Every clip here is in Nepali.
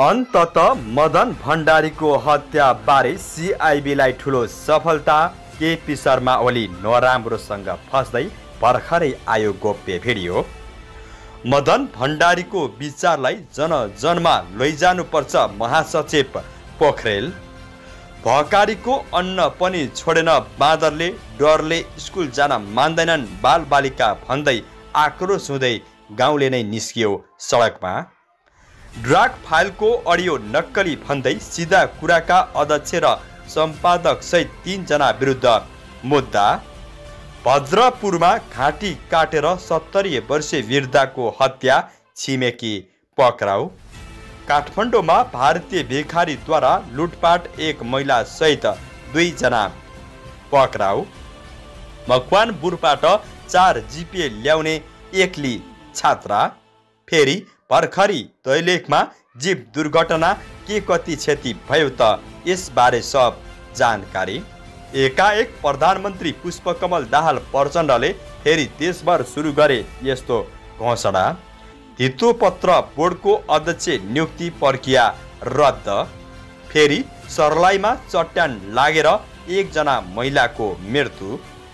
अन्ततः मदन भण्डारीको हत्याबारे सिआइबीलाई ठुलो सफलता। केपी शर्मा ओली नराम्रोसँग फस्दै भर्खरै आयो गोप्य भिडियो। मदन भण्डारीको विचारलाई जनजनमा लैजानुपर्छ महासचिव पोखरेल। भकारीको अन्न पनि छोडेन बाँदरले, डरले स्कुल जान मान्दैनन् बालबालिका भन्दै आक्रोश हुँदै गाउँले नै निस्कियो सडकमा। ड्राग फाइलको अडियो नक्कली भन्दै सिधा कुराका अध्यक्ष र सम्पादक सहित 3 जना विरुद्ध मुद्दा। भद्रपुरमा घाँटी काटेर 70 वर्षीय वृद्धाको हत्या, छिमेकी पक्राउ। काठमाडौँमा भारतीय भिखारीद्वारा लुटपाट, 1 महिला सहित 2 जना पक्राउ। मकवानपुरबाट 4 जिपिए ल्याउने एक्ली छात्रा फेरि भर्खरी दैलेखमा जीव दुर्घटना, के कति क्षति भयो त यसबारे सब जानकारी। एकाएक प्रधानमन्त्री पुष्पकमल दाहाल प्रचण्डले फेरि देशभर सुरु गरे यस्तो घोषणा। धितोपत्र बोर्डको अध्यक्ष नियुक्ति प्रक्रिया रद्द। फेरि सर्लाहीमा चट्यान लागेर 1 जना महिलाको मृत्यु।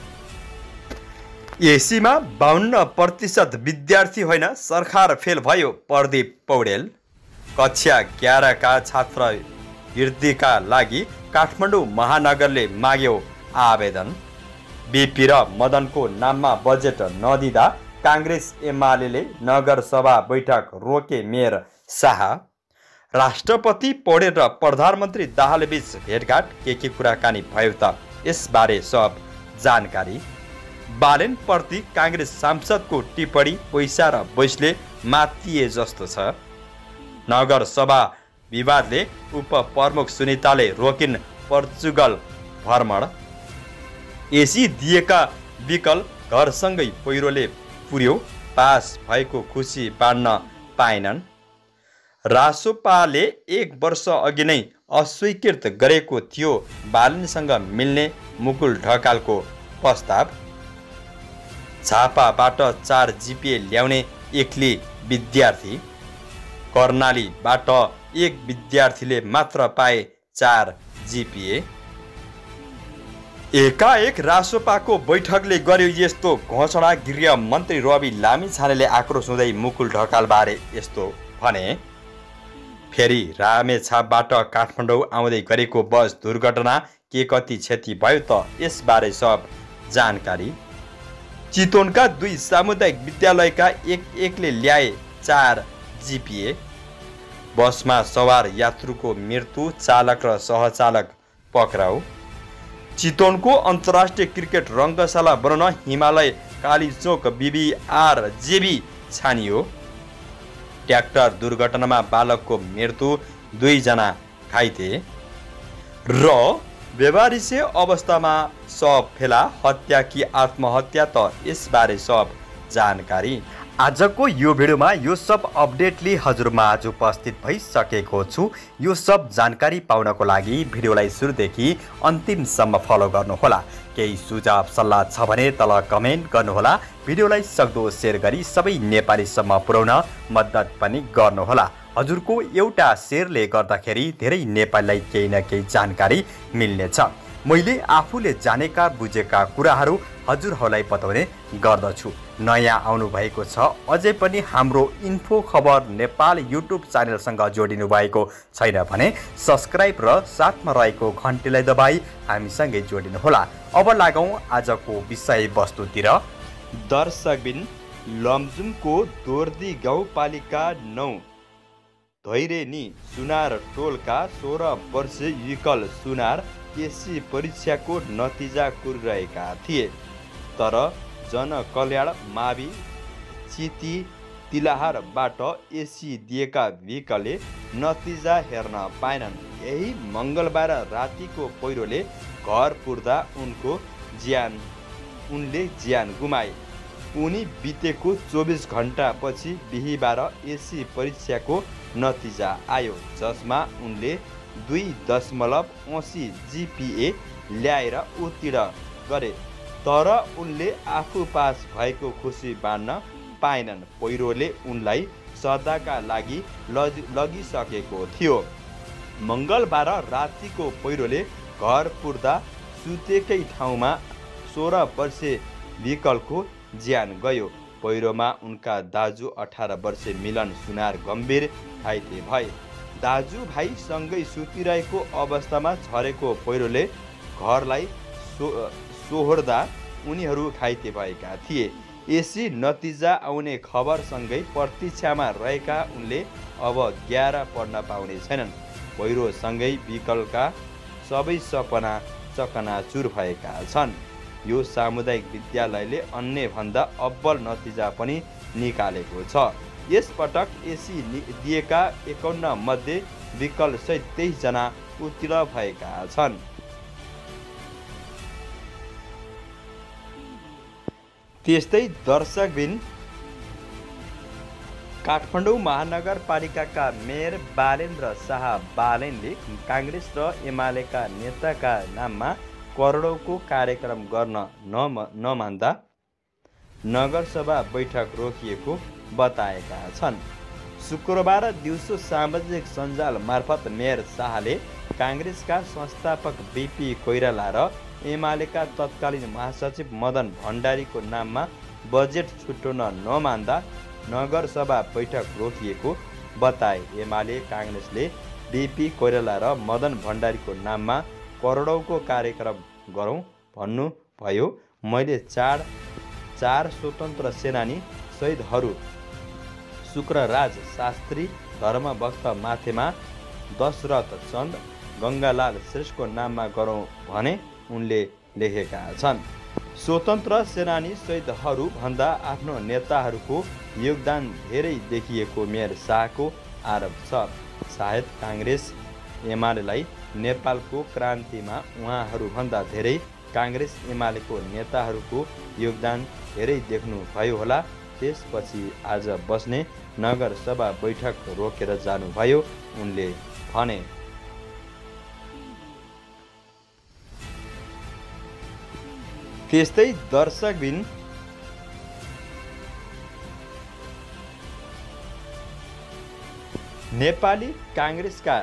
एसीमा 52% विद्यार्थी होइन सरकार फेल भयो, प्रदीप पौडेल। कक्षा 11 का छात्र वृद्धिका लागि काठमाडौँ महानगरले माग्यो आवेदन। बिपी र मदनको नाममा बजेट नदिँदा काङ्ग्रेस एमाले नगरसभा बैठक रोके, मेयर शाह। राष्ट्रपति पौडेल र प्रधानमन्त्री दाहाल बीच भेटघाट, के कुराकानी भयो त यसबारे सब जानकारी। बालेन प्रति काङ्ग्रेस सांसदको टिप्पणी पैसा र बैसले मातिए जस्तो छ। नगरसभा विवादले उपप्रमुख सुनिताले रोकिन् पोर्चुगल भ्रमण। एसी दिएका विकल घरसँगै पहिरोले पुर्यो, पास भएको खुसी बाँड्न पाएनन्। रासोपाले 1 वर्ष अघि नै अस्वीकृत गरेको थियो बालेनसँग मिल्ने मुकुल ढकालको प्रस्ताव। झापाबाट 4 जिपिए ल्याउने एक्ली विद्यार्थी। कर्णालीबाट 1 विद्यार्थीले मात्र पाए 4 जिपिए। एकाएक रासोपाको बैठकले गर्यो यस्तो घोषणा। गृह मन्त्री रवि लामिछानेले आक्रोश हुँदै मुकुल ढकालबारे यस्तो भने। फेरि रामेछापबाट काठमाडौँ आउँदै गरेको बस दुर्घटना, के कति क्षति भयो त यसबारे सब जानकारी। चितवनका 2 सामुदायिक विद्यालयका एकले ल्याए 4 जिपिए। बसमा सवार यात्रुको मृत्यु, चालक र सहचालक पक्राउ। चितवनको अन्तर्राष्ट्रिय क्रिकेट रङ्गशाला बनाउन हिमालय कालीचोक BBR जेबी छानियो। ट्र्याक्टर दुर्घटनामा बालकको मृत्यु, 2 जना घाइते। र बेवारिसे अवस्थामा सब फेला, हत्या कि आत्महत्या त यसबारे सब जानकारी। आजको यो भिडियोमा यो सब अपडेटले हजुरमा आज उपस्थित भइसकेको छु। यो सब जानकारी पाउनको लागि भिडियोलाई सुरुदेखि अन्तिमसम्म फलो गर्नुहोला। केही सुझाव सल्लाह छ भने तल कमेन्ट गर्नुहोला। भिडियोलाई सक्दो सेयर गरी सबै नेपालीसम्म पुर्याउन मद्दत पनि गर्नुहोला। हजुरको एउटा सेयरले गर्दाखेरि धेरै नेपालीलाई केही न केही जानकारी मिल्नेछ। मैले आफूले जानेका बुझेका कुराहरू हजुरहरूलाई बताउने गर्दछु। नयाँ आउनु भएको छ अझै पनि हाम्रो इन्फो खबर नेपाल युट्युब च्यानलसँग जोडिनु भएको छैन भने सब्स्क्राइब र साथमा रहेको घन्टीलाई दबाई हामीसँगै जोडिनुहोला। अब लागौँ आजको विषयवस्तुतिर। दर्शकबिन, लमजुङको दोर्दी गाउँपालिका 9 धैरेनी सुनार टोलका 16 वर्षीय विकल सुनार एसी परीक्षाको नतिजा कुरिरहेका थिए, तर जनकल्याण मावि चिती तिलाहारबाट एसी दिएका विकलले नतिजा हेर्न पाएनन्। यही मङ्गलबार रातिको पहिरोले घर पुर्दा उनले ज्यान गुमाए। उनी बितेको 24 घण्टापछि बिहीबार एसी परीक्षाको नतिजा आयो, जसमा उनले 2.80 जिपिए ल्याएर उत्तीर्ण गरे। तर उनले आफू पास भएको खुसी बाँड्न पाएनन्। पहिरोले उनलाई सदाका लागि लगिसकेको थियो। मङ्गलबार रातिको पहिरोले घर पुर्दा सुतेकै ठाउँमा 16 वर्षीय विकलको ज्यान गयो। पहिरोमा उनका दाजु 18 वर्षीय मिलन सुनार गम्भीर घाइते भए। दाजुभाइ सँगै सुतिरहेको अवस्थामा झरेको पहिरोले घरलाई सोहोर्दा उनीहरू घाइते भएका थिए। यसै नतिजा आउने खबरसँगै प्रतीक्षामा रहेका उनले अब 11 पढ्न पाउने छैनन्। पहिरोसँगै विकलका सबै सपना चकनाचुर भएका छन्। यो सामुदायिक विद्यालयले अन्यभन्दा अब्बल नतिजा पनि निकालेको छ। यसपटक एसी दिएका 51 मध्ये विकलसहित 23 जना उत्तीर्ण भएका छन्। त्यस्तै दर्शकबिन काठमाडौँ महानगरपालिकाका मेयर बालेन्द्र शाह बालेनले काङ्ग्रेस र एमालेका नेताका नाममा करोडौँको कार्यक्रम गर्न नमान्दा नगरसभा बैठक रोकिएको बताएका छन्। शुक्रबार दिउँसो सामाजिक सञ्जाल मार्फत मेयर शाहले काङ्ग्रेसका संस्थापक बिपी कोइराला र एमालेका तत्कालीन महासचिव मदन भण्डारीको नाममा बजेट छुट्याउन नमान्दा नगरसभा बैठक रोकिएको बताए। एमाले काङ्ग्रेसले बिपी कोइराला र मदन भण्डारीको नाममा करोडौँको कार्यक्रम गरौँ भन्नुभयो। मैले चार स्वतन्त्र सेनानी शहीदहरू शुक्रराज शास्त्री, धर्मभक्त माथेमा दशरथ चन्द, गङ्गालाल श्रेष्ठको नाममा गरौँ भने उनले लेखेका छन्। स्वतन्त्र सेनानी शहीदहरू भन्दा आफ्नो नेताहरूको योगदान धेरै देखिएको मेयर शाहको आरोप छ। सायद काङ्ग्रेस एमालेलाई नेपालको क्रान्तिमा उहाँहरूभन्दा धेरै काङ्ग्रेस एमालेको नेताहरूको योगदान धेरै देख्नुभयो होला। त्यसपछि आज बस्ने नगरसभा बैठक रोकेर जानुभयो उनले भने। त्यस्तै दर्शकबिन नेपाली काङ्ग्रेसका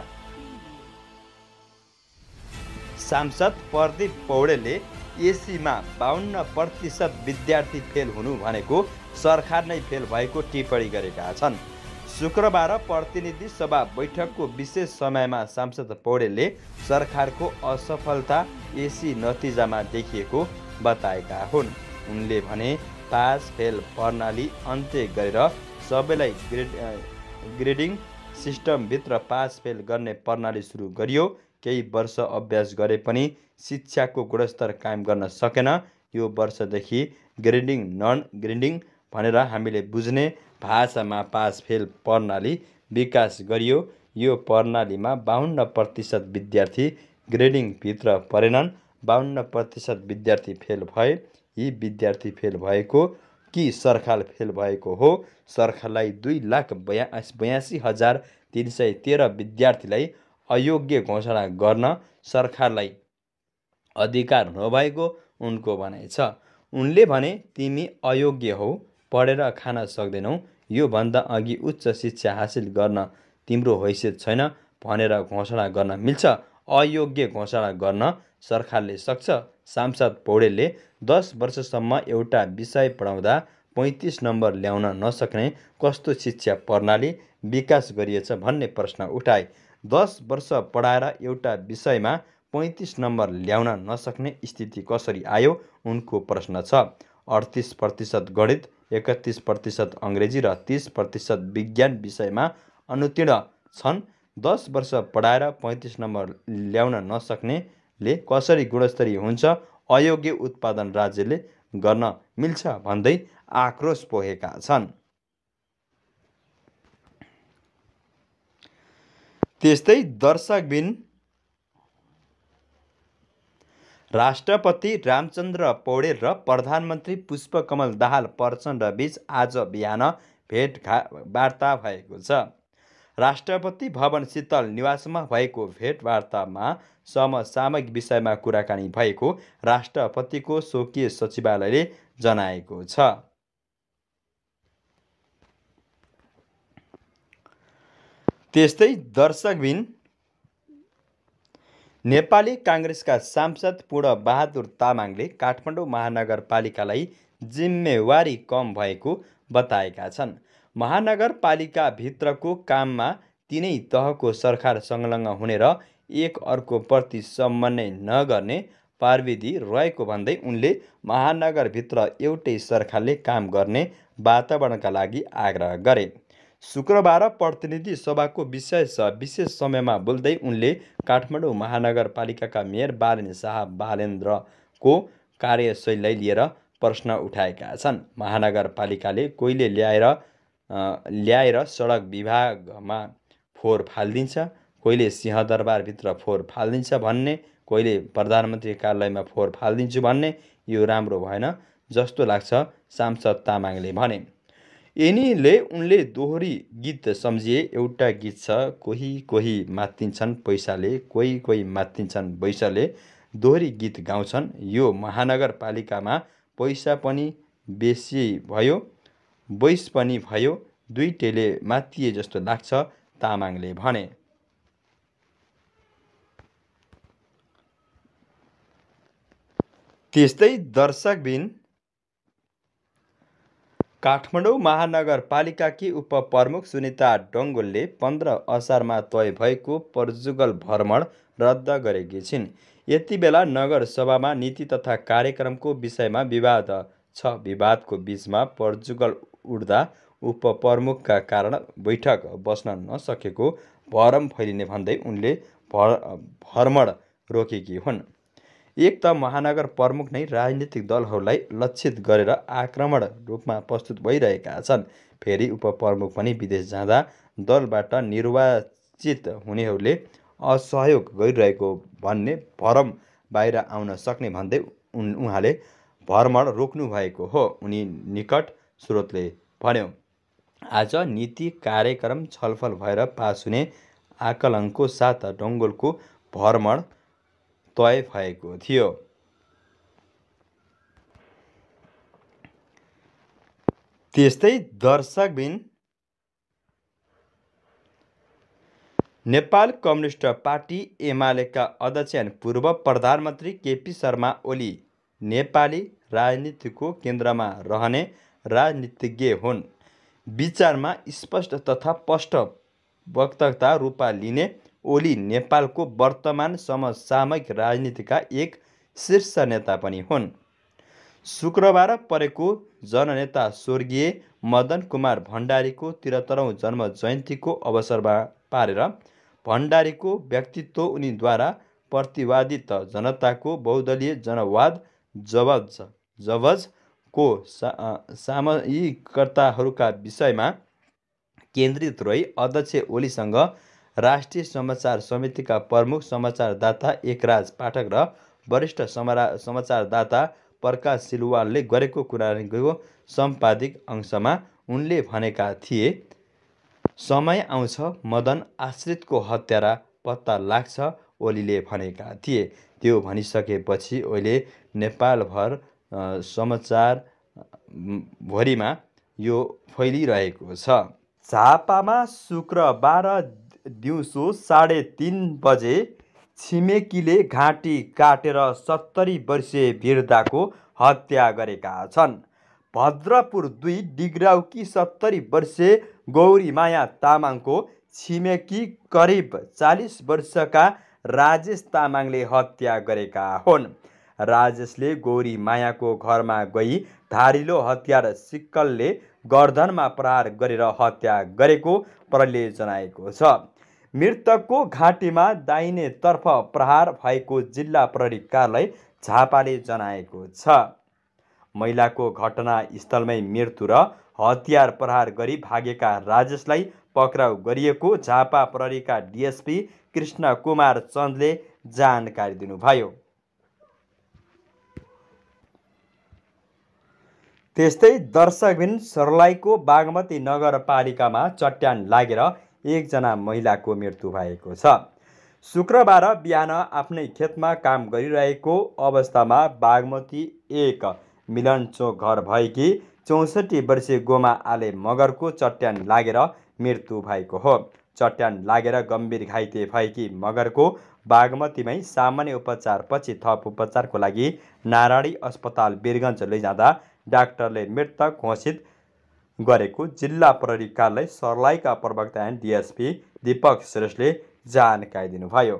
सांसद प्रदीप पौडेलले एसीमा 52% विद्यार्थी फेल हुनु भनेको सरकार नै फेल भएको टिप्पणी गरेका छन्। शुक्रबार प्रतिनिधि सभा बैठकको विशेष समयमा सांसद पौडेलले सरकारको असफलता एसी नतिजामा देखिएको बताएका हुन्। उनले भने पास फेल प्रणाली अन्त्य गरेर सबैलाई ग्रेडिङ सिस्टमभित्र पास फेल गर्ने प्रणाली सुरु गरियो। केही वर्ष अभ्यास गरे पनि शिक्षाको गुणस्तर कायम गर्न सकेन। यो वर्षदेखि ग्रेडिङ नन ग्रेडिङ भनेर हामीले बुझ्ने भाषामा पास फेल प्रणाली विकास गरियो। यो प्रणालीमा 52% विद्यार्थी ग्रेडिङभित्र परेनन्। 52% विद्यार्थी फेल भए। यी विद्यार्थी फेल भएको कि सरकार फेल भएको हो? सरकारलाई 2,82,313 विद्यार्थीलाई अयोग्य घोषणा गर्न सरकारलाई अधिकार नभएको उनको भनाइ छ। उनले भने तिमी अयोग्य हौ, पढेर खान सक्दैनौ, योभन्दा अघि उच्च शिक्षा हासिल गर्न तिम्रो हैसियत छैन भनेर घोषणा गर्न मिल्छ। अयोग्य घोषणा गर्न सरकारले सक्छ। सांसद पौडेलले 10 वर्षसम्म एउटा विषय पढाउँदा 35 नम्बर ल्याउन नसक्ने कस्तो शिक्षा प्रणाली विकास गरिएछ भन्ने प्रश्न उठाए। 10 वर्ष पढाएर एउटा विषयमा 35 नम्बर ल्याउन नसक्ने स्थिति कसरी आयो उनको प्रश्न छ। 38% गणित, 31% अङ्ग्रेजी र 30% विज्ञान विषयमा अनुत्तीर्ण छन्। 10 वर्ष पढाएर 35 नम्बर ल्याउन नसक्नेले कसरी गुणस्तरीय हुन्छ? अयोग्य उत्पादन राज्यले गर्न मिल्छ भन्दै आक्रोश पोखेका छन्। त्यस्तै दर्शकबिन राष्ट्रपति रामचन्द्र पौडेल र प्रधानमन्त्री पुष्पकमल दाहाल प्रचण्डबीच आज बिहान भेटवार्ता भएको छ। राष्ट्रपति भवन शीतल निवासमा भएको भेटवार्तामा समसामयिक विषयमा कुराकानी भएको राष्ट्रपतिको स्वकीय सचिवालयले जनाएको छ। त्यस्तै दर्शकबिन नेपाली काङ्ग्रेसका सांसद पूर्ण बहादुर तामाङले काठमाडौँ महानगरपालिकालाई जिम्मेवारी कम भएको बताएका छन्। महानगरपालिकाभित्रको काममा तिनै तहको सरकार संलग्न हुने र एक अर्कोप्रति समन्वय नगर्ने प्रविधि रहेको भन्दै उनले महानगरभित्र एउटै सरकारले काम गर्ने वातावरणका लागि आग्रह गरे। शुक्रबार प्रतिनिधि सभाको विशेष समयमा बोल्दै उनले काठमाडौँ महानगरपालिकाका मेयर बालेन शाह बालेन्द्रको कार्यशैलीलाई लिएर प्रश्न उठाएका छन्। महानगरपालिकाले कोहीले ल्याएर सडक विभागमा फोहोर फालिदिन्छ, कोहीले सिंहदरबारभित्र फोहोर फालिदिन्छ भन्ने, कोहीले प्रधानमन्त्री कार्यालयमा फोहोर फालिदिन्छु भन्ने, यो राम्रो भएन जस्तो लाग्छ सांसद तामाङले भने। यिनीले उनले दोहोरी गीत सम्झिए। एउटा गीत छ, कोही मात्तिन्छन् पैसाले, कोही मात्तिन्छन् बैसले, दोहोरी गीत गाउँछन्। यो महानगरपालिकामा पैसा पनि बेसी भयो, बैस पनि भयो, दुईटैले मात्तिए जस्तो लाग्छ तामाङले भने। त्यस्तै दर्शकबिन काठमाडौँ महानगरपालिकाकी उपप्रमुख सुनिता डङ्गोलले 15 असारमा तय भएको पोर्चुगल भ्रमण रद्द गरेकी छिन्। यति बेला नगरसभामा नीति तथा कार्यक्रमको विषयमा विवाद छ। विवादको बीचमा पोर्चुगल उड्दा उपप्रमुखका कारण बैठक बस्न नसकेको भरम फैलिने भन्दै उनले भ्रमण रोकेकी हुन्। एक त महानगर प्रमुख नै राजनीतिक दलहरूलाई लक्षित गरेर आक्रमण रूपमा प्रस्तुत भइरहेका छन्, फेरि उपप्रमुख पनि विदेश जाँदा दलबाट निर्वाचित हुनेहरूले असहयोग गरिरहेको भन्ने भरम बाहिर आउन सक्ने भन्दै उहाँले भ्रमण रोक्नु भएको हो, उनी निकट स्रोतले भन्यो। आज नीति कार्यक्रम छलफल भएर पास हुने आकलनको साथ डङ्गोलको भ्रमण तय भएको थियो। त्यस्तै दर्शकबिन नेपाल कम्युनिस्ट पार्टी एमालेका अध्यक्ष पूर्व प्रधानमन्त्री केपी शर्मा ओली नेपाली राजनीतिको केन्द्रमा रहने राजनीतिज्ञ हुन्। विचारमा स्पष्ट तथा स्पष्ट वक्ता रूपमा लिने ओली नेपालको वर्तमान समसामयिक राजनीतिका एक शीर्ष नेता पनि हुन्। शुक्रबार परेको जननेता स्वर्गीय मदन कुमार भण्डारीको 73औं जन्म जयन्तीको अवसरमा पारेर भण्डारीको व्यक्तित्व, उनीद्वारा प्रतिपादित जनताको बहुदलीय जनवाद जवजको सामयिकताहरूका विषयमा केन्द्रित रही अध्यक्ष ओलीसँग राष्ट्रिय समाचार समितिका प्रमुख समाचारदाता एकराज पाठक र वरिष्ठ समाचारदाता प्रकाश सिलवालले गरेको कुराकानीको सम्पादिक अंशमा उनले भनेका थिए, समय आउँछ मदन आश्रितको हत्यारा पत्ता लाग्छ, ओलीले भनेका थिए। त्यो भनिसकेपछि अहिले नेपालभर समाचारभरिमा यो फैलिरहेको छ। झापामा शुक्रबार दिउँसो 3:30 बजे छिमेकीले घाँटी काटेर 70 वर्षीय वृद्धाको हत्या गरेका छन्। भद्रपुर 2 डिग्राउकी 70 वर्षीय गौरीमाया तामाङको छिमेकी करिब 40 वर्षका राजेश तामाङले हत्या गरेका हुन्। राजेशले गौरीमायाको घरमा गई धारिलो हतियार सिक्कलले गर्दनमा प्रहार गरेर हत्या गरेको प्रहरीले जनाएको छ। मृतकको घाँटीमा दाहिनेतर्फ प्रहार भएको जिल्ला प्रहरी कार्यालय झापाले जनाएको छ। महिलाको घटनास्थलमै मृत्यु र हतियार प्रहार गरी भागेका राजेशलाई पक्राउ गरिएको झापा प्रहरीका डीएसपी कृष्ण कुमार चन्दले जानकारी दिनुभयो। त्यस्तै दर्शकबिन सर्लाहीको बागमती नगरपालिकामा चट्यान लागेर एकजना महिलाको मृत्यु भएको छ। शुक्रबार बिहान आफ्नै खेतमा काम गरिरहेको अवस्थामा बागमती 1 मिलनचोक घर भएकी 64 वर्षीय गोमा आले मगरको चट्यान लागेर मृत्यु भएको हो। चट्यान लागेर गम्भीर घाइते भएकी मगरको बागमतीमै सामान्य उपचारपछि थप उपचारको लागि नारायणी अस्पताल वीरगञ्ज लैजाँदा डाक्टरले मृत घोषित गरेको जिल्ला प्रहरी कार्यालय सर्लाहीका प्रवक्ता एन्ड डिएसपी दीपक श्रेष्ठले जानकारी दिनुभयो।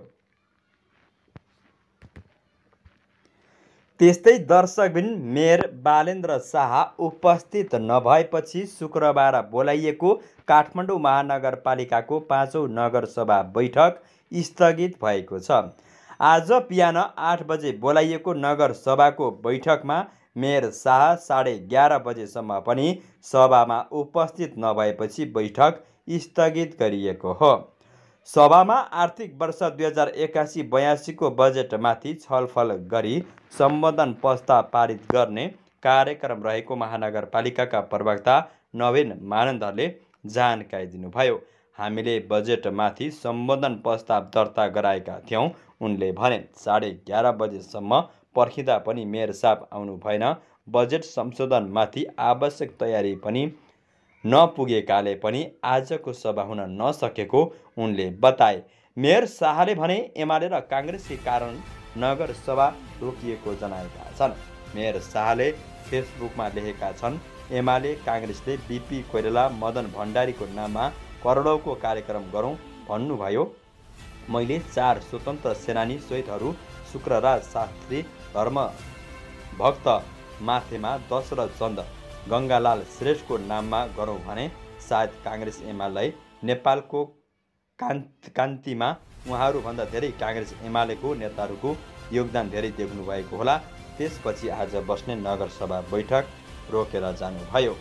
त्यस्तै दर्शकबिन मेयर बालेन्द्र शाह उपस्थित नभएपछि शुक्रबार बोलाइएको काठमाडौँ महानगरपालिकाको 5औं नगरसभा बैठक स्थगित भएको छ। आज बिहान 8 बजे बोलाइएको नगरसभाको बैठकमा मेयर शाह 11:30 बजेसम्म पनि सभामा उपस्थित नभएपछि बैठक स्थगित गरिएको हो। सभामा आर्थिक वर्ष 2081-82 को बजेटमाथि छलफल गरी सम्बोधन प्रस्ताव पारित गर्ने कार्यक्रम रहेको महानगरपालिकाका प्रवक्ता नवीन मानन्दले जानकारी दिनुभयो। हामीले बजेटमाथि सम्बोधन प्रस्ताव दर्ता गराएका थियौँ, उनले भने। 11:30 बजेसम्म पर्खिँदा पनि मेयर साहब आउनु भएन। बजेट संशोधनमाथि आवश्यक तयारी पनि नपुगेकाले पनि आजको सभा हुन नसकेको उनले बताए। मेयर शाहले भने एमाले र काङ्ग्रेसकै कारण नगरसभा रोकिएको जनाएका छन्। मेयर शाहले फेसबुकमा लेखेका छन्, एमाले काङ्ग्रेसले बिपी कोइराला मदन भण्डारीको नाममा करोडौँको कार्यक्रम गरौँ भन्नुभयो। मैले 4 स्वतन्त्र सेनानी शहीदहरू शुक्रराज शास्त्री धर्मभक्त माथेमा दशरथ चन्द गङ्गालाल श्रेष्ठको नाममा गरौँ भने सायद काङ्ग्रेस एमालेलाई नेपालको कान्तिमा उहाँहरूभन्दा धेरै काङ्ग्रेस एमालेको नेताहरूको योगदान धेरै देख्नुभएको होला। त्यसपछि आज बस्ने नगरसभा बैठक रोकेर जानुभयो।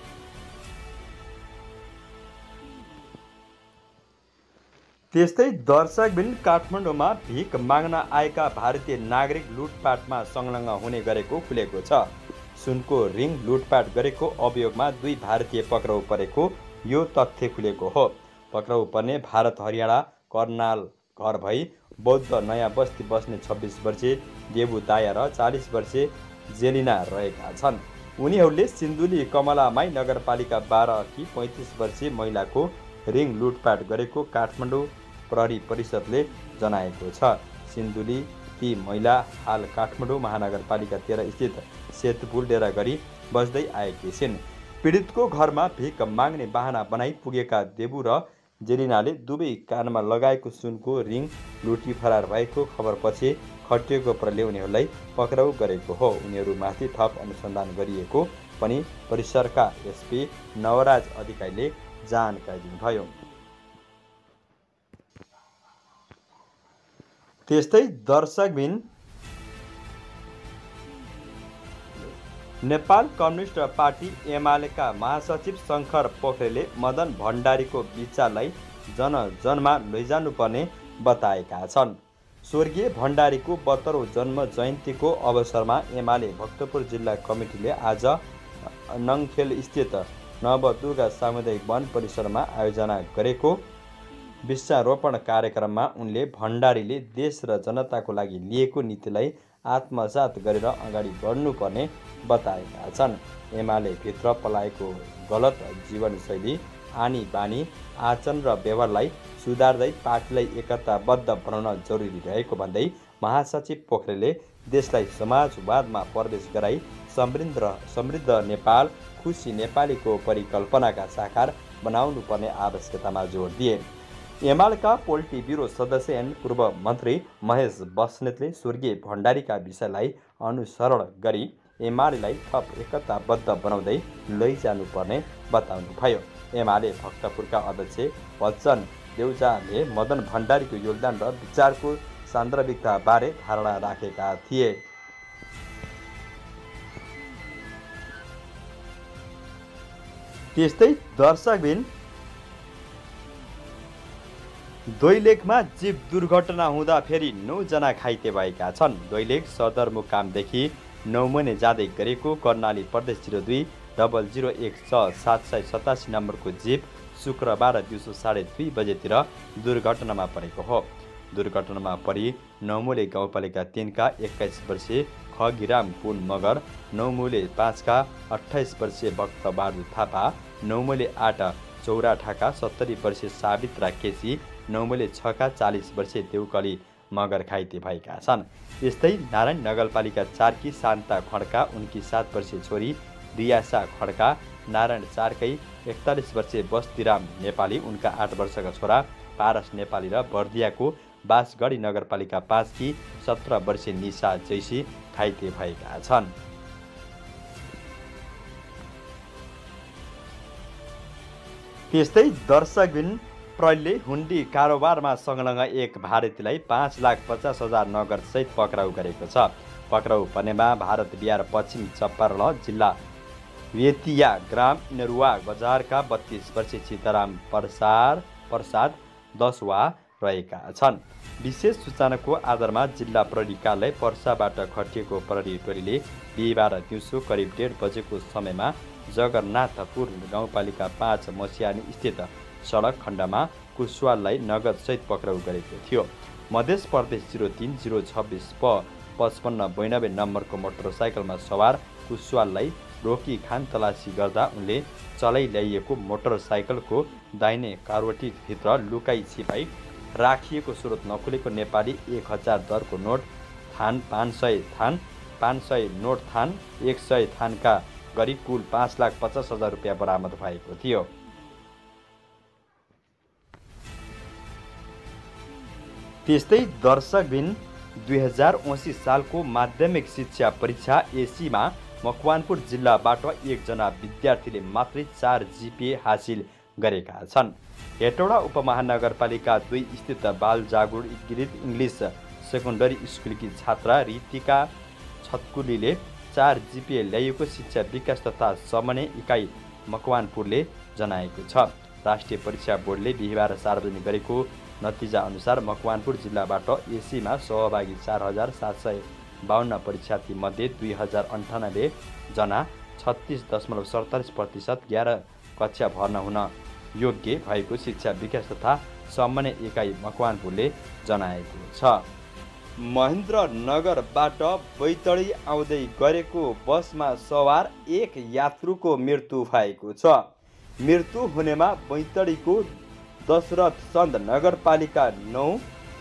त्यस्तै दर्शकबिन काठमाडौँमा भिख माग्न आएका भारतीय नागरिक लुटपाटमा संलग्न हुने गरेको खुलेको छ। सुनको रिङ लुटपाट गरेको अभियोगमा 2 भारतीय पक्राउ परेको यो तथ्य खुलेको हो। पक्राउ पर्ने भारत हरियाणा कर्नाल घर भई बौद्ध नयाँ बस्ती बस्ने 26 वर्षीय देबु दाया र 40 वर्षीय जेलिना रहेका छन्। उनीहरूले सिन्धुली कमलामाई नगरपालिका 12 कि 35 वर्षीय महिलाको रिङ लुटपाट गरेको काठमाडौँ प्रहरी परिषदले जनाएको छ। सिन्धुली ती महिला हाल काठमाडौँ महानगरपालिका 13 स्थित सेतपुल डेरा गरी बस्दै आएकी छिन्। पीडितको घरमा भिख माग्ने बाहना बनाई पुगेका देबु र जेलिनाले दुवै कानमा लगाएको सुनको रिङ लुटी फरार भएको खबरपछि खटिएको प्रहरीले उनीहरूलाई पक्राउ गरेको हो। उनीहरूमाथि थप अनुसन्धान गरिएको पनि परिसरका एसपी नवराज अधिकारीले जानकारी दिनुभयो। त्यस्तै दर्शकबिन नेपाल कम्युनिस्ट पार्टी एमालेका महासचिव शङ्कर पोखरेलले मदन भण्डारीको विचारलाई जनजनमा लैजानुपर्ने बताएका छन्। स्वर्गीय भण्डारीको 72औं जन्म जयन्तीको अवसरमा एमाले भक्तपुर जिल्ला कमिटीले आज नङखेल स्थित नवदुर्गा सामुदायिक वन परिसरमा आयोजना गरेको वृक्षारोपण कार्यक्रममा उनले भण्डारीले देश र जनताको लागि लिएको नीतिलाई आत्मसात गरेर अगाडि बढ्नुपर्ने बताएका छन्। एमाले भित्र पलाएको गलत जीवनशैली, आनी बानी, आचरण र व्यवहारलाई सुधार्दै पार्टीलाई एकताबद्ध बनाउन जरुरी रहेको भन्दै महासचिव पोखरेलले देशलाई समाजवादमा प्रवेश गराई समृद्ध नेपाल, खुसी नेपालीको परिकल्पनाका साकार बनाउनुपर्ने आवश्यकतामा जोड दिए। एमालेका पोलिटी ब्युरो सदस्य एवं पूर्व मन्त्री महेश बस्नेतले स्वर्गीय भण्डारीका विषयलाई अनुसरण गरी एमालेलाई थप एकताबद्ध बनाउँदै लैजानुपर्ने बताउनुभयो। एमाले भक्तपुरका अध्यक्ष बच्चन देउजाले मदन भण्डारीको योगदान र विचारको सान्दर्भिकता बारे धारणा राखेका थिए। त्यस्तै दर्शकबिन दैलेखमा जीप दुर्घटना हुँदा फेरि 9 जना घाइते भएका छन्। दैलेख सदरमुकामदेखि नौमने जाँदै गरेको कर्णाली प्रदेश 02-0016-787 नम्बरको जीप शुक्रबार दिउँसो 2:30 बजेतिर दुर्घटनामा परेको हो। दुर्घटनामा परि नौमुले गाउँपालिका 3 का 21 वर्षीय खगिराम पुन मगर, नौमुले 5 का 28 वर्षीय भक्त बहादुर थापा, नौमुले 8 चौराठाका 70 वर्षीय सावित्रा केसी, नौमले 6 का 40 वर्षीय देउकली मगर घाइते भएका छन्। यस्तै नारायण नगरपालिका 4 की शान्ता खड्का, उनकी 7 वर्षीय छोरी रियासा खड्का, नारायण 4 कै 41 वर्षीय बस्तीराम नेपाली, उनका 8 वर्षका छोरा पारस नेपाली र बर्दियाको बासगढी नगरपालिका 5 की 17 वर्षीय निशा जैसी घाइते भएका छन्। त्यस्तै दर्शकबिन प्रहरीले हुन्डी कारोबारमा संलग्न एक भारतीयलाई 5,50,000 नगदसहित पक्राउ गरेको छ। पक्राउ पर्नेमा भारत बिहार पश्चिम चम्पारण जिल्ला वेतिया ग्राम इनरुवा बजारका 32 वर्षीय सीताराम प्रसाद दसवा रहेका छन्। विशेष सूचनाको आधारमा जिल्ला प्रहरी कार्यालय पर्साबाट खटिएको प्रहरी टोलीले बिहिबार दिउँसो करिब 1:30 बजेको समयमा जगन्नाथपुर गाउँपालिका 5 मसियानी स्थित सडक खण्डमा कुशवाललाई नगदसहित पक्राउ गरेको थियो। मध्य प्रदेश 03-026 55 92 नम्बरको मोटरसाइकलमा सवार कुशवाललाई रोकी खान तलासी गर्दा उनले चलाई ल्याइएको मोटरसाइकलको दाहिने कारवटीभित्र लुकाई छिपाई राखिएको स्रोत नखुलेको नेपाली 1000 दरको नोट, थान 500 थान, 500 नोट थान, 100 थानका गरी कुल 5,50,000 रुपियाँ बरामद भएको थियो। त्यस्तै दर्शकबिन 2079 सालको माध्यमिक शिक्षा परीक्षा एसीमा मकवानपुर जिल्लाबाट एकजना विद्यार्थीले मात्रै 4 GPA हासिल गरेका छन्। हेटौडा उपमहानगरपालिका 2 स्थित बाल जागृत इङ्ग्लिस सेकेन्डरी स्कुलकी छात्रा रितिका छतकुलीले 4 GPA ल्याएको शिक्षा विकास तथा समन्वय इकाइ मकवानपुरले जनाएको छ। राष्ट्रिय परीक्षा बोर्डले बिहिबार सार्वजनिक गरेको नतिजा अनुसार मकवानपुर जिल्लाबाट एसीमा सहभागी 4,752 परीक्षार्थी मध्ये 2,098 जना 36.47% 11 कक्षा भर्ना हुन योग्य भएको शिक्षा विकास तथा समन्वय इकाइ मकवानपुरले जनाएको छ। महेन्द्रनगरबाट बैतडी आउँदै गरेको बसमा सवार एक यात्रुको मृत्यु भएको छ। मृत्यु हुनेमा बैतडीको दशरथ चन्द नगरपालिका 9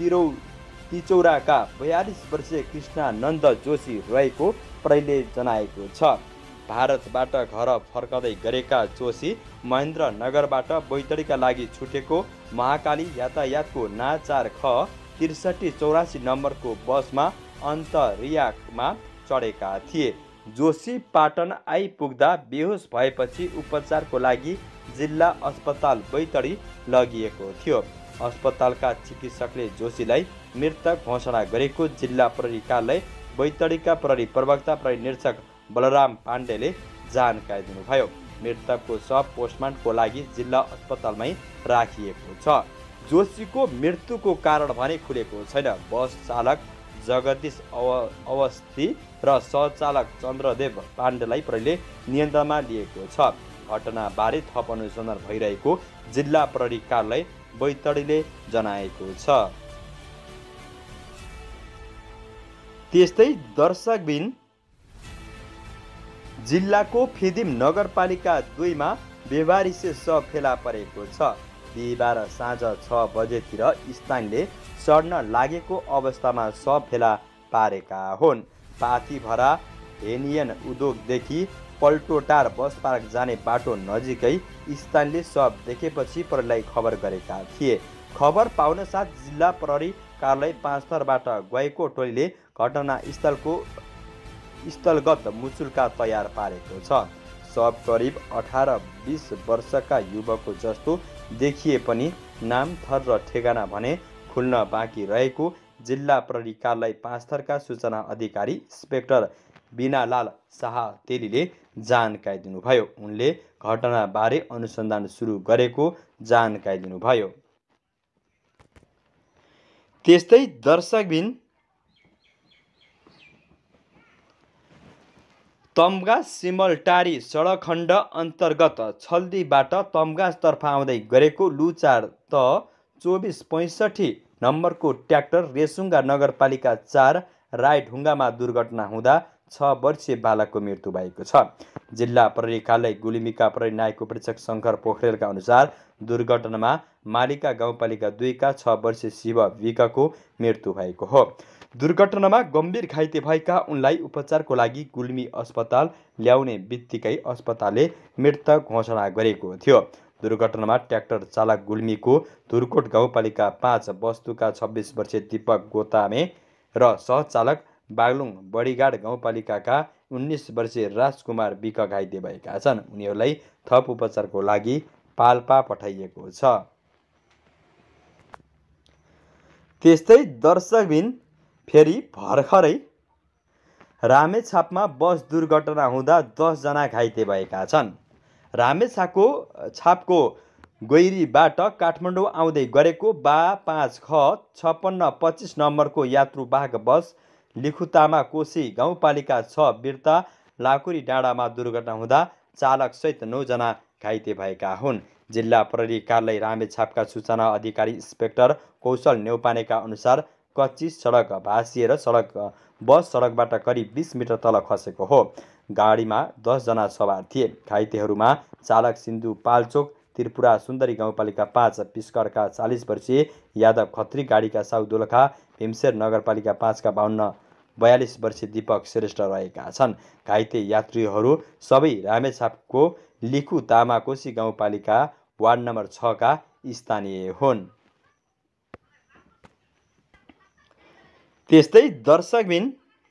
तिचौराका 42 वर्षीय कृष्णानन्द जोशी रहेको प्रहरीले जनाएको छ। भारतबाट घर फर्कदै गरेका जोशी महेन्द्रनगरबाट बैतडीका लागि छुटेको महाकाली यातायातको ना 4 ख 6384 नम्बरको बसमा अन्तरियामा चढेका थिए। जोशी पाटन आइपुग्दा बेहोस भएपछि उपचारको लागि जिल्ला अस्पताल बैतडी लगिएको थियो। अस्पतालका चिकित्सकले जोशीलाई मृत घोषणा गरेको जिल्ला प्रहरी कार्यालय बैतडीका प्रहरी प्रवक्ता प्रहरी निरीक्षक बलराम पाण्डेले जानकारी दिनुभयो। मृतकको शव पोस्टमार्टमको लागि जिल्ला अस्पतालमै राखिएको छ। जोशीको मृत्युको कारण भने खुलेको छैन। बस चालक जगदीश अवस्थी र सहचालक चन्द्रदेव पाण्डेलाई प्रहरीले नियन्त्रणमा लिएको छ। घटनाबारे थप अनुसन्धान भइरहेको जिल्ला प्रहरी कार्यालय बैतडीले जनाएको छ। त्यस्तै दर्शकबिन जिल्लाको फिदिम नगरपालिका 2 मा बेवारिसे शव फेला परेको छ। बिहिबार साँझ 6 बजेतिर स्थानीयले सड्न लागेको अवस्थामा शव फेला पारेका हुन्। पाथीभरा हेनियन उद्योगदेखि पल्टोटार बस पार्क जाने बाटो नजिकै स्थानीयले शव देखेपछि प्रहरीलाई खबर गरेका थिए। खबर पाउन साथ जिल्ला प्रहरी कार्यालय 5 थरबाट गएको टोलीले स्थलगत मुचुल्का तयार पारेको छ। शव करिब 18-20 वर्षका युवकको जस्तो देखिए पनि नाम, थर र ठेगाना भने खुल्न बाँकी रहेको जिल्ला प्रहरी कार्यालय 5 थरका सूचना अधिकारी इन्सपेक्टर बिनालाल शाह तेलीले जानकारी दिनुभयो। उनले घटनाबारे अनुसन्धान सुरु गरेको जानकारी दिनुभयो। त्यस्तै दर्शकबिन तम्घास सिमलटारी सडक खण्ड अन्तर्गत छल्दीबाट तम्घासतर्फ आउँदै गरेको लु4 त 2465 नम्बरको ट्र्याक्टर रेसुङ्गा नगरपालिका 4 रायढुङ्गामा दुर्घटना हुँदा 6 वर्षीय बालकको मृत्यु भएको छ। जिल्ला प्रहरी कार्यालय गुल्मीका प्रहरी नायक उपरीक्षक शङ्कर पोखरेलका अनुसार दुर्घटनामा मालिका गाउँपालिका 2 का 6 वर्षीय शिव विकको मृत्यु भएको हो। दुर्घटनामा गम्भीर घाइते भएका उनलाई उपचारको लागि गुल्मी अस्पताल ल्याउने बित्तिकै अस्पतालले मृत घोषणा गरेको थियो। दुर्घटनामा ट्र्याक्टर चालक गुल्मीको धुरकोट गाउँपालिका 5 वस्तुका 26 वर्षीय दीपक गोतामे र सहचालक बागलुङ बडीगाड गाउँपालिकाका 19 वर्षीय राजकुमार विक घाइते भएका छन्। उनीहरूलाई थप उपचारको लागि पाल्पा पठाइएको छ। त्यस्तै दर्शकबिन फेरि भर्खरै रामेछापमा बस दुर्घटना हुँदा 10 जना घाइते भएका छन्। रामेछापको गैरीबाट काठमाडौँ आउँदै गरेको बा 5 ख 5625 नम्बरको यात्रुवाहक बस लिखुतामा कोशी गाउँपालिका 6 बिर्ता लाकुरी डाँडामा दुर्घटना हुँदा चालकसहित 9 जना घाइते भएका हुन्। जिल्ला प्रहरी कार्यालय रामेछापका सूचना अधिकारी इन्सपेक्टर कौशल नेउपानेका अनुसार कच्ची सडक भाँसिएर बस सडकबाट करिब 20 मिटर तल खसेको हो। गाडीमा 10 जना सवार थिए। घाइतेहरूमा चालक सिन्धु पाल्चोक त्रिपुरा सुन्दरी गाउँपालिका 5 पिस्करका 40 वर्षीय यादव खत्री, गाडीका साउ दोलखा भीमशेर नगरपालिका 5 का 42 वर्षीय दीपक श्रेष्ठ रहेका छन्। घाइते यात्रीहरू सबै रामेछापको लिखु तामाकोशी गाउँपालिका वार्ड नम्बर 6 का स्थानीय हुन्। त्यस्तै दर्शकबिन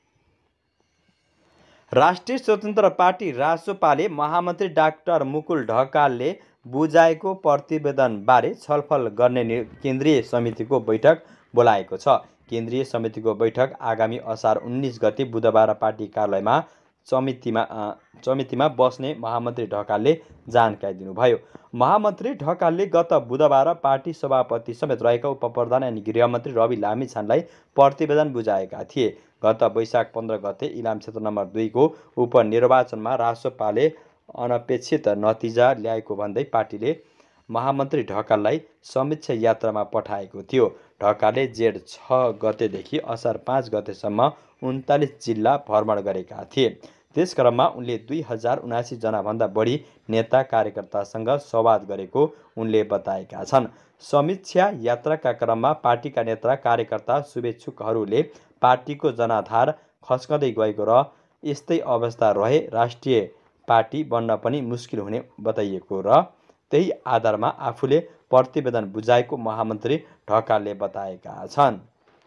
राष्ट्रिय स्वतन्त्र पार्टी रासोपाले महामन्त्री डाक्टर मुकुल ढकालले बुझाएको प्रतिवेदनबारे छलफल गर्ने केन्द्रीय समितिको बैठक बोलाएको छ। केन्द्रीय समितिको बैठक आगामी असार 19 गते बुधबार पार्टी कार्यालयमा समितिमा बस्ने महामन्त्री ढकालले जानकारी दिनुभयो। महामन्त्री ढकालले गत बुधबार पार्टी सभापति समेत रहेका उपप्रधान अनि गृहमन्त्री रवि लामिछानेलाई प्रतिवेदन बुझाएका थिए। गत वैशाख 15 गते इलाम क्षेत्र नम्बर 2 को उपनिर्वाचनमा रासोपाले अनपेक्षित नतिजा ल्याएको भन्दै पार्टीले महामन्त्री ढकाललाई समीक्षा यात्रामा पठाएको थियो। ढकालले जेठ 6 गतेदेखि असार 5 गतेसम्म 39 जिल्ला भ्रमण गरेका थिए। त्यस क्रममा उनले 2079 जनाभन्दा बढी नेता कार्यकर्तासँग संवाद गरेको उनले बताएका छन्। समीक्षा यात्राका क्रममा पार्टीका नेता कार्यकर्ता शुभेच्छुकहरूले पार्टीको जनाधार खस्कँदै गएको र यस्तै अवस्था रहे राष्ट्रिय पार्टी बन्न पनि मुस्किल हुने बताइएको र त्यही आधारमा आफूले प्रतिवेदन बुझाएको महामन्त्री ढकालले बताएका छन्।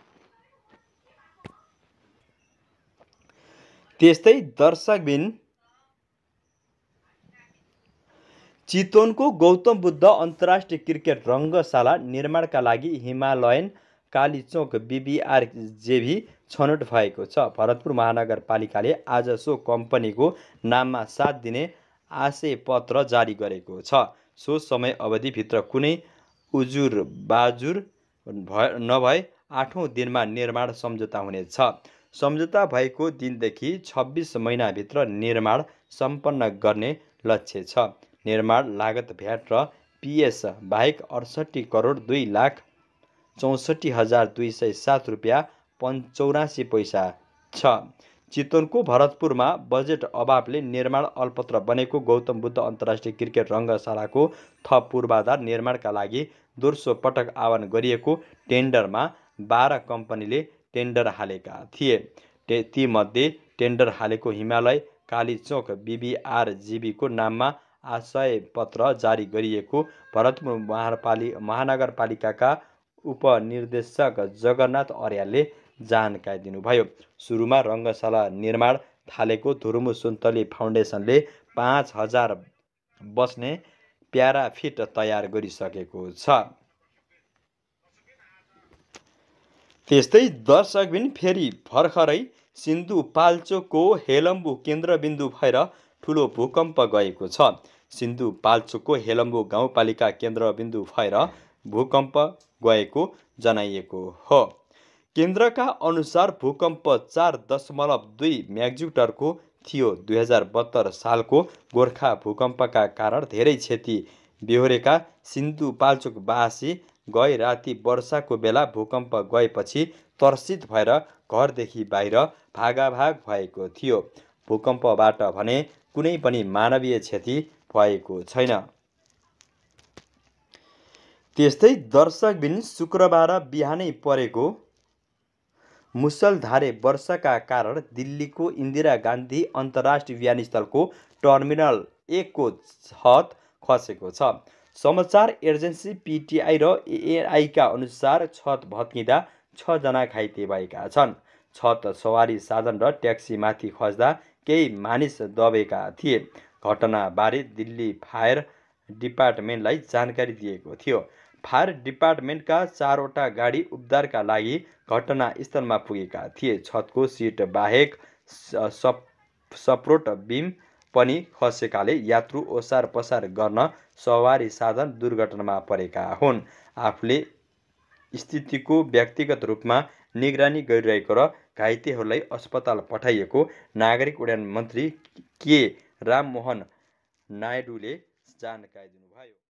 त्यस्तै दर्शकबिन चितवनको गौतम बुद्ध अन्तर्राष्ट्रिय क्रिकेट रङ्गशाला निर्माणका लागि हिमालयन कालीचोक BBRJV छनौट भएको छ। भरतपुर महानगरपालिकाले आज सो कम्पनीको नाममा 7 दिने आशयपत्र जारी गरेको छ। सो समय अवधिभित्र कुनै उजुरबाजुर नभए 8औं दिनमा निर्माण सम्झौता हुनेछ। सम्झौता भएको दिनदेखि 26 महिनाभित्र निर्माण सम्पन्न गर्ने लक्ष्य छ। निर्माण लागत भ्याट र PS बाहेक 68 करोड 2,64,207 रुपियाँ 84 पैसा छ। चितवनको भरतपुरमा बजेट अभावले निर्माण अल्पत्र बनेको गौतम बुद्ध अन्तर्राष्ट्रिय क्रिकेट रङ्गशालाको थप पूर्वाधार निर्माणका लागि दोस्रो पटक आह्वान गरिएको टेन्डरमा 12 कम्पनीले टेन्डर हालेका थिए। तीमध्ये टेन्डर हालेको हिमालय कालीचोक BBRJV को नाममा आशयपत्र जारी गरिएको भरतपुर महानगरपालिकाका उपनिर्देशक जगन्नाथ अर्यालले जानकारी दिनुभयो। सुरुमा रङ्गशाला निर्माण थालेको धुर्मु सुन्तली फाउन्डेसनले 5000 बस्ने प्याराफिट तयार गरिसकेको छ। त्यस्तै दर्शकबिन फेरि भर्खरै सिन्धुपाल्चोकको हेलम्बु केन्द्रबिन्दु भएर ठुलो भूकम्प गएको छ। सिन्धुपाल्चोकको हेलम्बु गाउँपालिका केन्द्रबिन्दु भएर भूकम्प गएको जनाइएको हो। केन्द्रका अनुसार भूकम्प 4.2 म्याग्निट्युडको थियो। 2072 सालको गोर्खा भूकम्पका कारण धेरै क्षति बेहोरेका सिन्धुपाल्चोकवासी गए राति वर्षाको बेला भूकम्प गएपछि तर्सित भएर घरदेखि बाहिर भागाभाग भएको थियो। भूकम्पबाट भने कुनै पनि मानवीय क्षति भएको छैन। त्यस्तै दर्शकबिन शुक्रबार बिहानै परेको मुसलधारे वर्षाका कारण दिल्लीको इन्दिरा गान्धी अन्तर्राष्ट्रिय विमानस्थलको टर्मिनल 1 को छत खसेको छ। समाचार एजेन्सी पिटिआई र एएनआईका अनुसार छत भत्किँदा 6 जना घाइते भएका छन्। छत सवारी साधन र ट्याक्सीमाथि खस्दा केही मानिस दबेका थिए। घटनाबारे दिल्ली फायर डिपार्टमेन्टलाई जानकारी दिएको थियो। फायर डिपार्टमेन्टका 4वटा गाडी उद्धारका लागि घटनास्थलमा पुगेका थिए। छतको सिट बाहेक सपोर्ट बिम पनि खसेकाले यात्रु ओसार पसार गर्न सवारी साधन दुर्घटनामा परेका हुन्। आफूले स्थितिको व्यक्तिगत रूपमा निगरानी गरिरहेको र घाइतेहरूलाई अस्पताल पठाइएको नागरिक उड्डयन मन्त्री के राममोहन नायडूले जानकारी दिनुभयो।